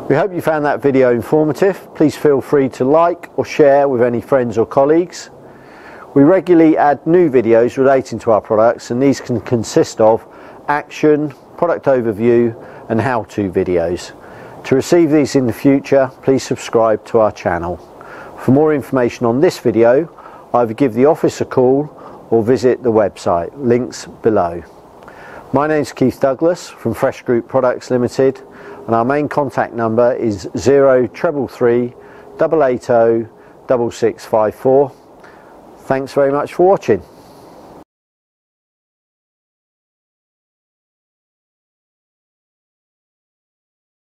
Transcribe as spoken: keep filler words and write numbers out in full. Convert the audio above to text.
We hope you found that video informative. Please feel free to like or share with any friends or colleagues. We regularly add new videos relating to our products, and these can consist of action, product overview and how-to videos. To receive these in the future, please subscribe to our channel. For more information on this video, either give the office a call or visit the website, links below. My name is Keith Douglas from Fresh Group Products Limited, and our main contact number is zero treble three double eight oh double six five four. Thanks very much for watching.